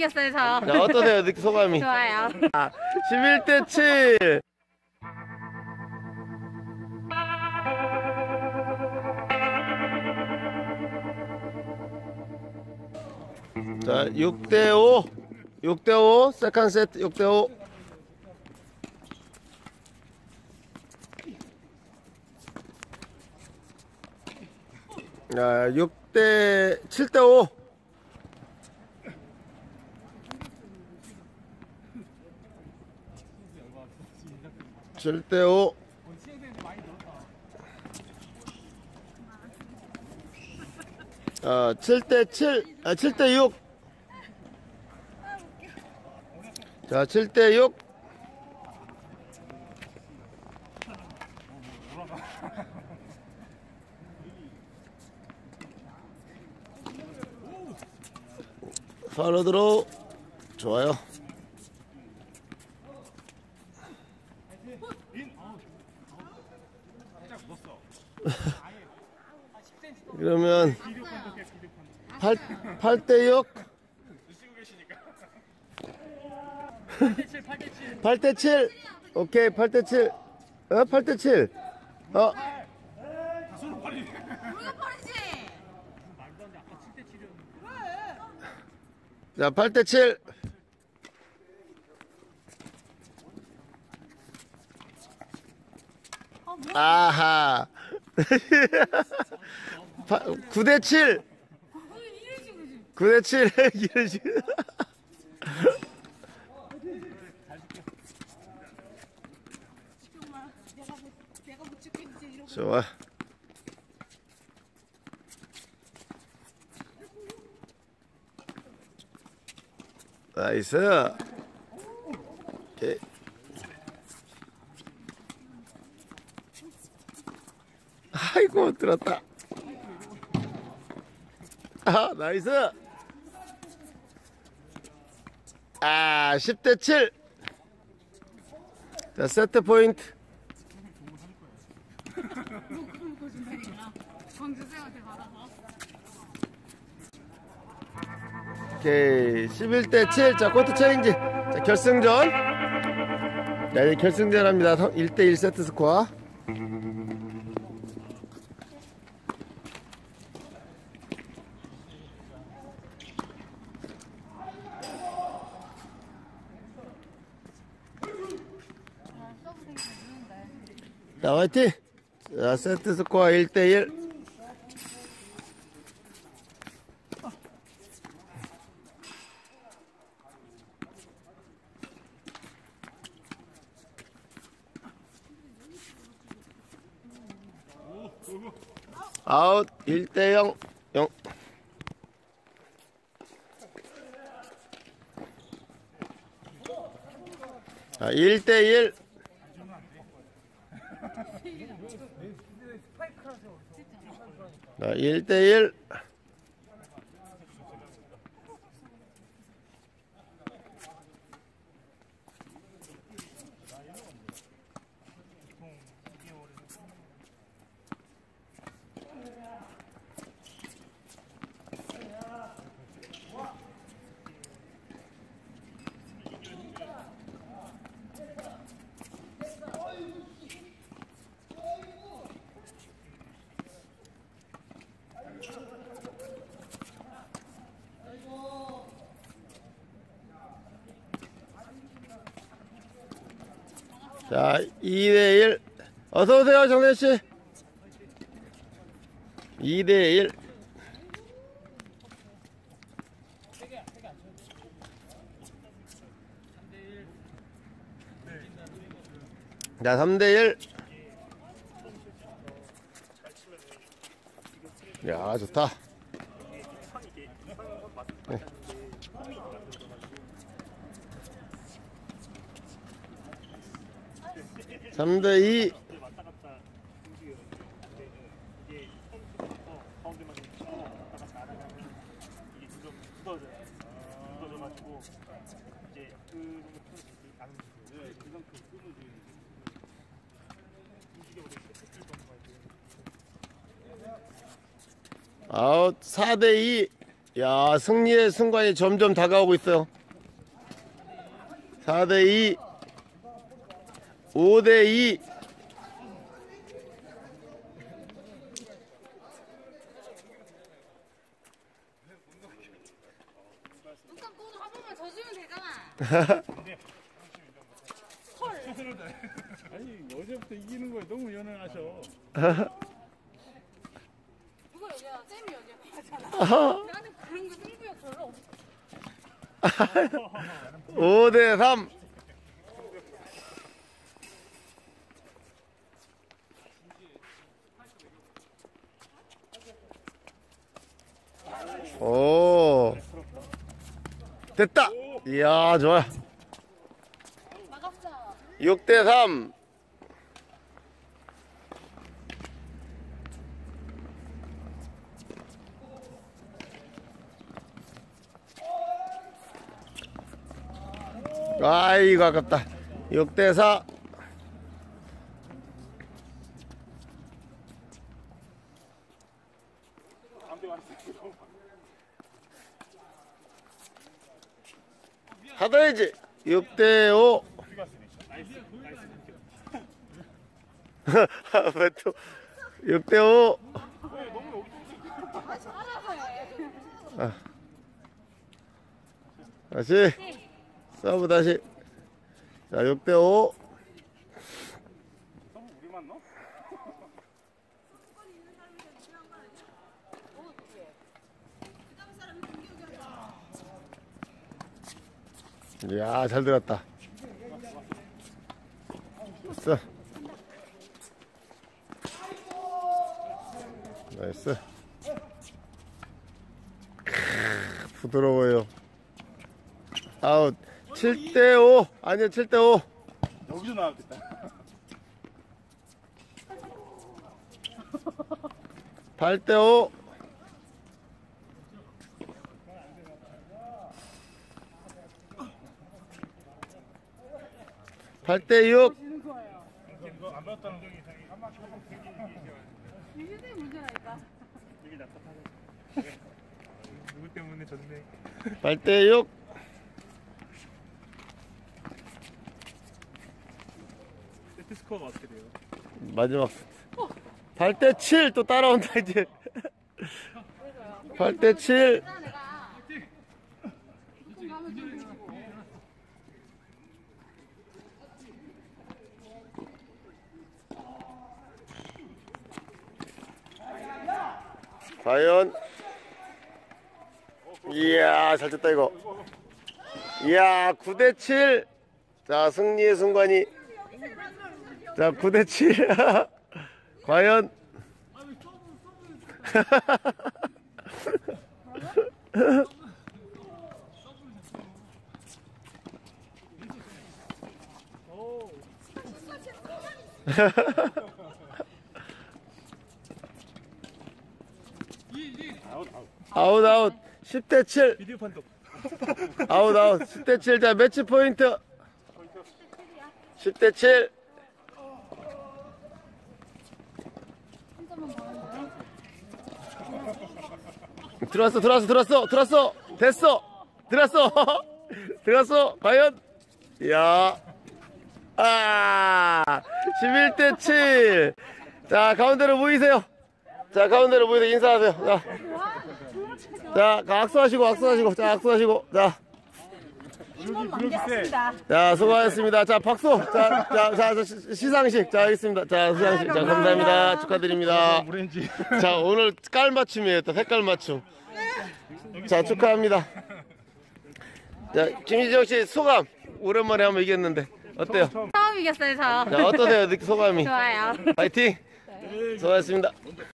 이겼어요, 저. 자, 어떠세요? 소감이? 좋아요. 11대 7. 자, 6대 5. 6대 5. 세컨 세트 6대 5. 자, 7대 5. 칠 대 5. 아, 7대 7. 아, 7대 6. 자, 7대 6. 팔로 들어. 좋아요. 그러면 8대 6. 8대 7. 오케이, 8대 7. 8대 7. 자, 8대 7. 아하. 9대 7. 9대 7. 이런 식으로. 좋아. 나이스. 오케이. 아이고, 들었다. 아, 나이스. 아, 10대 7. 자, 세트 포인트. 오케이, 11대 7. 자, 코트 체인지. 자, 결승전. 자, 이제 결승전 합니다. 1대 1 세트 스코어. 자, 화이팅! 자, 세트 스코어 1대 1. 아웃 1대 0. 0. 자, 1대 1. 자, 1대 1. 자, 2대 1. 어서오세요, 정대씨. 2대 1. 자, 3대 1. 야, 좋다. 네. 3대 2. 아웃 4대 2. 야, 승리의 순간이 점점 다가오고 있어요. 4대2, 5대2. 눈감 꼬도 한 번만 져주면 되잖아. 아니 어제부터 이기는 거에 너무 연연하셔. 이거 얘기야. 쌤이 여기 하잖아. 나는 그런 거 승부욕 별로 없어. 5대3. 오, 됐다. 이야, 좋아. 나갔어. 6대3. 아이고, 아깝다. 6대4. 받아야지. 6대5. 왜 또 6대5. 다시 서브 다시. 자, 6대5. 우리만 넣어? 이야, 잘 들었다. 됐어. 나이스. 부드러워요. 아웃. 7대5. 아니요, 7대5. 여기서 나왔겠다. 8대5. 8대6. 이거 안 받았다는 거 이상이 이게 내 문제라니까. 여기 납작하네. 누구 때문에 졌네. 8대6. 세트 스코어가 어떻게 돼요? 마지막 8대7. 또 따라온다 이제. 8대7. 내가 조금 가면 좀 주고. 과연. 이야, 잘 쳤다 이거. 이야, 9대7. 자, 승리의 순간이. 자, 9대7. 과연. 아웃 아웃. 10대7. 비디오 판독. 아웃 아웃. 10대7. 자, 매치 포인트. 10대7. 들어왔어 됐어 들어왔어. 과연. 이야. 11대7. 자, 가운데로 모이세요. 자, 가운데로 모이세요. 인사하세요. 자, 악수하시고. 자, 악수하시고. 자, 자, 수고하셨습니다. 자, 박수. 자, 시상식. 자, 하겠습니다. 자, 시상식. 자, 감사합니다. 축하드립니다. 오렌지. 자, 오늘 깔 맞춤이에요. 또 색깔 맞춤. 자, 축하합니다. 자, 김희정 씨 소감. 오랜만에 한번 이겼는데 어때요? 처음 이겼어요, 저. 자, 어떠세요? 소감이? 좋아요. 파이팅. 수고하셨습니다.